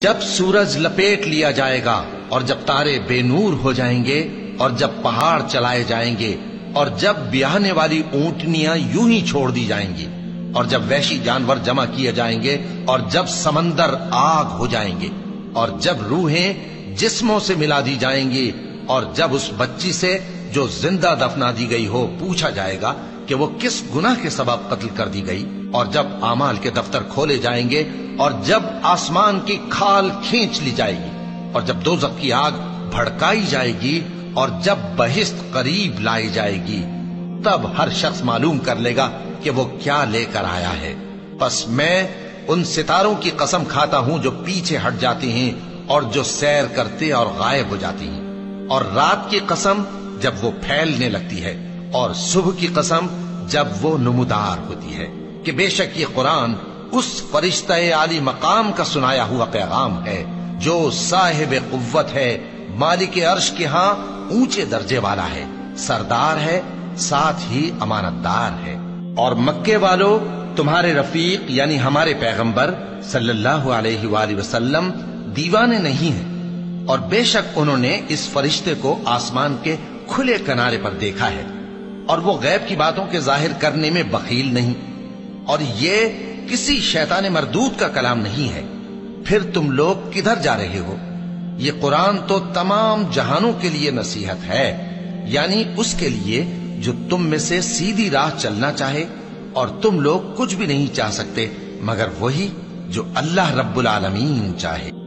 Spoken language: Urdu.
جب سورج لپیٹ لیا جائے گا اور جب تارے بے نور ہو جائیں گے اور جب پہاڑ چلائے جائیں گے اور جب بیاہنے والی اونٹنیاں یوں ہی چھوڑ دی جائیں گی اور جب وحشی جانور جمع کیے جائیں گے اور جب سمندر آگ ہو جائیں گے اور جب روحیں جسموں سے ملا دی جائیں گی اور جب اس بچی سے جو زندہ دفنا دی گئی ہو پوچھا جائے گا کہ وہ کس گناہ کے سبب قتل کر دی گئی اور جب اعمال کے دفتر کھولے جائیں گے اور جب آسمان کی کھال کھینچ لی جائے گی اور جب دوزخ کی آگ بھڑکائی جائے گی اور جب بہشت قریب لائی جائے گی تب ہر شخص معلوم کر لے گا کہ وہ کیا لے کر آیا ہے۔ پس میں ان ستاروں کی قسم کھاتا ہوں جو پیچھے ہٹ جاتی ہیں اور جو سیر کرتے اور غائب ہو جاتی ہیں، اور رات کی قسم جب وہ پھیلنے لگتی ہے، اور صبح کی قسم جب وہ نمودار ہوتی ہے، کہ بے شک یہ قرآن اس فرشتہ عالی مقام کا سنایا ہوا پیغام ہے جو صاحب قوت ہے، مالک عرش کے ہاں اونچے درجے والا ہے، سردار ہے، ساتھ ہی امانت دار ہے۔ اور مکے والو تمہارے رفیق یعنی ہمارے پیغمبر صلی اللہ علیہ وآلہ وسلم دیوانے نہیں ہیں، اور بے شک انہوں نے اس فرشتے کو آسمان کے کھلے کنارے پر دیکھا ہے، اور وہ غیب کی باتوں کے ظاہر کرنے میں بخیل نہیں، اور یہ کسی شیطان مردود کا کلام نہیں ہے۔ پھر تم لوگ کدھر جا رہے ہو؟ یہ قرآن تو تمام جہانوں کے لیے نصیحت ہے، یعنی اس کے لیے جو تم میں سے سیدھی راہ چلنا چاہے، اور تم لوگ کچھ بھی نہیں چاہ سکتے مگر وہی جو اللہ رب العالمین چاہے۔